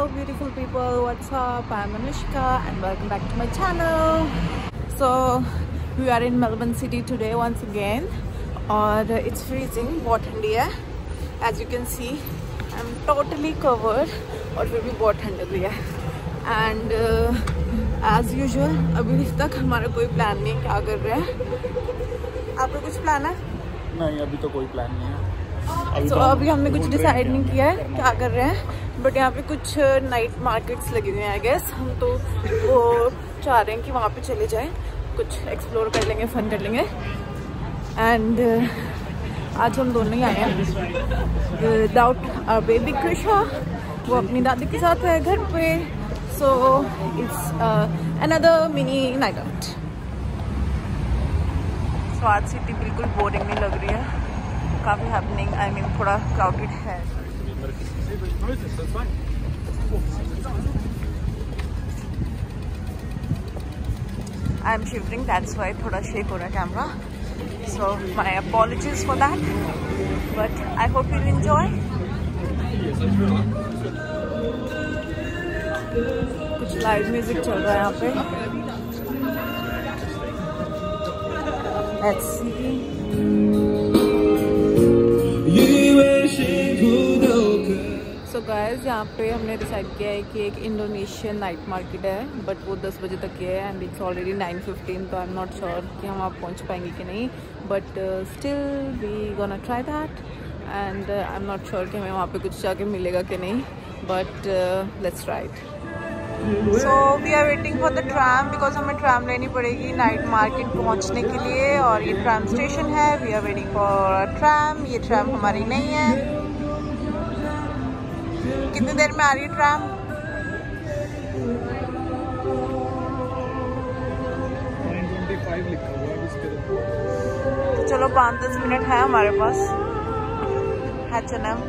beautiful people, what's up? I'm Anushka and welcome back to my channel. So we are in Melbourne City today once again और it's freezing, बहुत ठंडी है. As you can see I'm totally covered और फिर भी बहुत ठंड लग रही है. And as usual अभी तक हमारा कोई प्लान नहीं है क्या कर रहे हैं. आपका कुछ प्लान है? नहीं, अभी तो कोई प्लान नहीं है. अभी हमने कुछ डिसाइड नहीं किया है क्या कर रहे हैं, बट यहाँ पे कुछ नाइट मार्केट्स लगी हुई हैं आई गेस. हम तो वो चाह रहे हैं कि वहाँ पे चले जाएं, कुछ एक्सप्लोर कर लेंगे, फन कर लेंगे. एंड आज हम दोनों ही आए हैं विदाउट आवर बेबी कृषा. वो अपनी दादी के साथ है घर पे. So it's another mini night out. So आज सिटी बिल्कुल बोरिंग नहीं लग रही है, काफ़ी हैपनिंग, आई मीन थोड़ा क्राउडेड है. I am shivering, that's why थोड़ा शेक हो रहा है camera. So my apologies for that, but I hope you enjoy. कुछ लाइव म्यूजिक चल रहा है यहाँ पे. Let's see. सो गाइस, यहाँ पे हमने डिसाइड किया है कि एक इंडोनेशियन नाइट मार्केट है, बट वो 10 बजे तक की है एंड इट्स ऑलरेडी 9:15. तो आई एम नॉट श्योर कि हम वहाँ पहुँच पाएंगे कि नहीं, but still we gonna try that. And I am not sure कि हमें वहाँ पे कुछ जाके मिलेगा कि नहीं, but let's try it. So we are waiting for the tram because हमें ट्रैम लेनी पड़ेगी नाइट मार्केट पहुँचने के लिए, और ये ट्रैम स्टेशन है. We are waiting for tram. ये ट्रैम हमारी नहीं है. कितनी देर में आ रही है ट्रैम? तो चलो 5-10 मिनट है हमारे पास. H&M.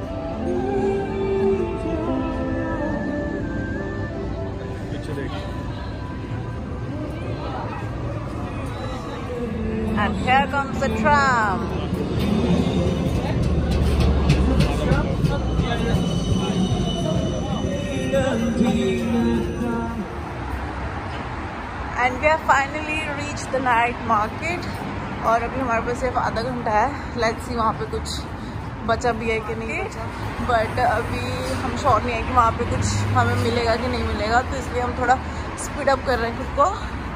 And here comes the tram. And we have finally reached the night market. और अभी हमारे पास सिर्फ आधा घंटा है. लेट्स सी वहाँ पे कुछ बचा भी है कि नहीं बचा, बट अभी हम श्योर नहीं है कि वहाँ पे कुछ हमें मिलेगा कि नहीं मिलेगा, तो इसलिए हम थोड़ा स्पीड अप कर रहे हैं खुद को.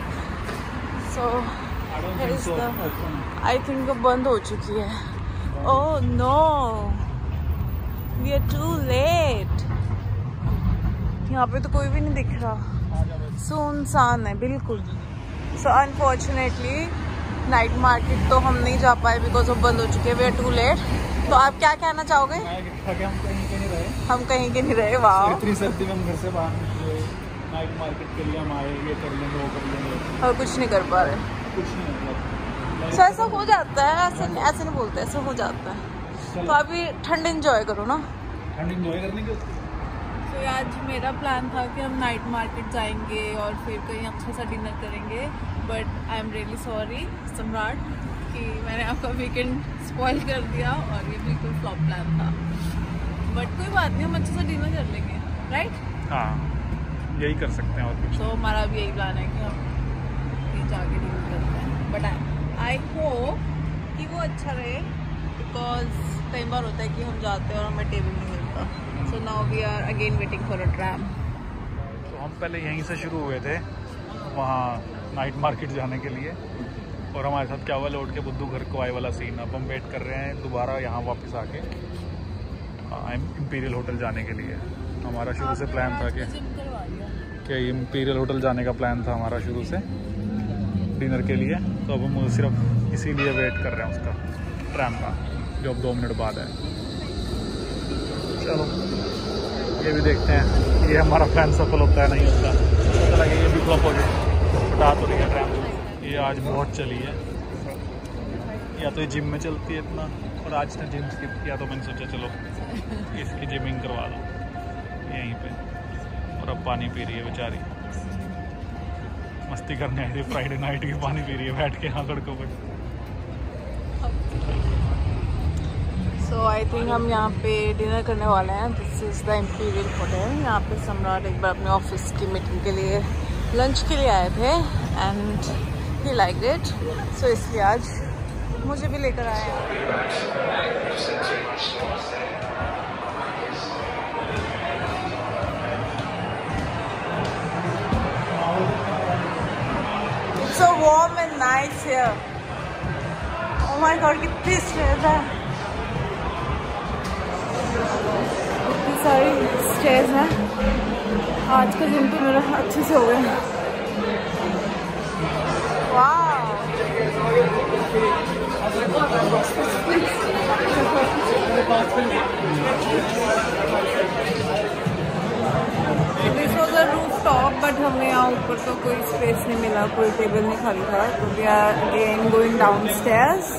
सो आई थिंक बंद हो चुकी है. Oh no, we are too late. यहाँ पे तो कोई भी नहीं दिख रहा, सुनसान है बिल्कुल. सो अनफॉर्चुनेटली नाइट मार्केट तो हम नहीं जा पाए बिकॉज वो बंद हो चुके हैं. We are too late. तो आप क्या कहना चाहोगे? हम कहीं के नहीं रहे. वाह, इतनी सर्दी में हम घर से बाहर निकले, नाइट मार्केट के लिए हम आए, ये कर लेंगे वो कर लेंगे, और कुछ नहीं कर पा रहे. कुछ नहीं मतलब. सो ऐसा हो जाता है, ऐसे नहीं बोलते, ऐसा हो जाता है. तो अभी ठंड एंजॉय करो ना. ठंड एंजॉय करने के. तो आज मेरा प्लान था कि हम नाइट मार्केट जाएंगे और फिर कहीं अच्छा सा डिनर करेंगे, but I am really sorry Samrat कि मैंने आपका वीकेंड स्पॉइल कर दिया और ये बिल्कुल फ्लॉप प्लान था. बट कोई बात नहीं, हम अच्छा सा डिनर कर लेंगे, राइट? हाँ, यही कर सकते हैं और कुछ. तो हमारा भी यही प्लान है कि हम कहीं जाके डिनर करते हैं, बट आई होप कि वो अच्छा रहे, बिकॉज कई बार होता है कि हम जाते हैं और हमें टेबल नहीं मिलता. So now we are again waiting for a tram. तो हम पहले यहीं से शुरू हुए थे वहाँ नाइट मार्केट जाने के लिए, और हमारे साथ क्या हुआ, लौट के बुद्धू घर को आए वाला सीन. अब हम वेट कर रहे हैं दोबारा यहाँ वापस आके इम्पीरियल होटल जाने के लिए. हमारा शुरू से प्लान था कि इम्पीरियल होटल जाने का प्लान था हमारा शुरू से डिनर के लिए. तो अब हम सिर्फ इसीलिए वेट कर रहे हैं उसका, ट्रैम का, जो अब 2 मिनट बाद है. चलो ये भी देखते हैं ये हमारा प्लान सफल होता है नहीं होता. पता लगे ये भी फ्लॉप हो गया. बता तो रही है ट्रैम, ये आज बहुत चली है. या तो ये जिम में चलती है इतना, और आज ने जिम स्किप किया, तो मैंने सोचा चलो इसकी जिमिंग करवा दो यहीं पे. और अब पानी पी रही है बेचारी, मस्ती करने आई थी फ्राइडे नाइट की, पानी पी रही है बैठ के यहाँ सड़कों पर. सो सो आई थिंक हम यहाँ पे डिनर करने वाले हैं। This is the Imperial hotel. यहाँ पे सम्राट एक बार अपने ऑफिस की मीटिंग के लिए लंच के लिए आए थे and he like it, so इसलिए आज मुझे भी लेकर आए हैं। It's so warm and nice here. Oh my God, कितनी स्टेज है, कितनी सारी स्टेज हैं। आज का दिन तो मेरा अच्छे से हो गया। वाह, this was a rooftop, but हमें यहाँ ऊपर तो कोई स्पेस नहीं मिला, कोई टेबल नहीं खाली था, तो we are again going downstairs.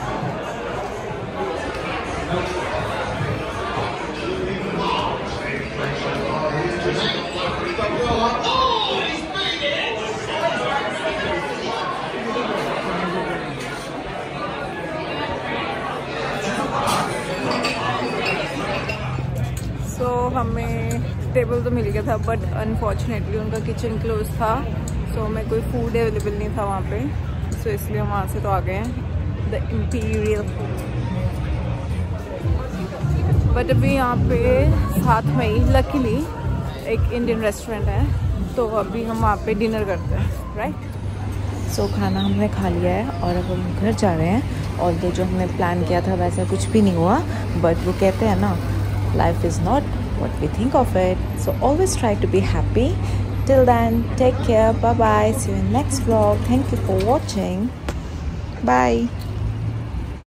So हमें टेबल तो मिल गया था, बट अनफॉर्चुनेटली उनका किचन क्लोज था, सो हमें कोई फूड अवेलेबल नहीं था वहाँ पे, सो इसलिए हम वहाँ से तो आ गए हैं द इम्पीरियल। बट अभी यहाँ पे साथ में ही लकीली एक इंडियन रेस्टोरेंट है, तो अभी हम वहाँ पे डिनर करते हैं, राइट। सो खाना हमने खा लिया है और अब हम घर जा रहे हैं। और जो हमने प्लान किया था वैसा कुछ भी नहीं हुआ, बट वो कहते हैं ना, life is not what we think of it, so always try to be happy. Till then, take care, bye bye, see you in next vlog. Thank you for watching, bye.